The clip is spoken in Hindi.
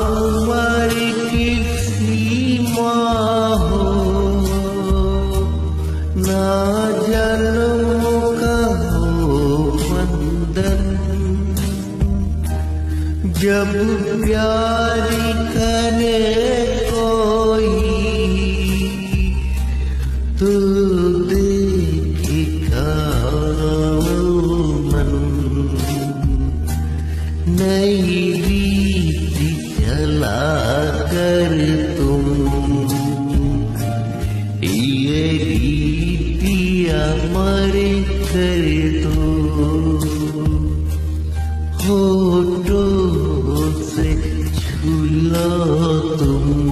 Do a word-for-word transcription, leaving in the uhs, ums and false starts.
उम्र की सीमा हो, ना जन्म का हो बंधन। जब प्यार करे कोई तो देखेगा मन। नई रीति चला कर तुम, ये रीति अमर कर दो। होठों से छू लो तुम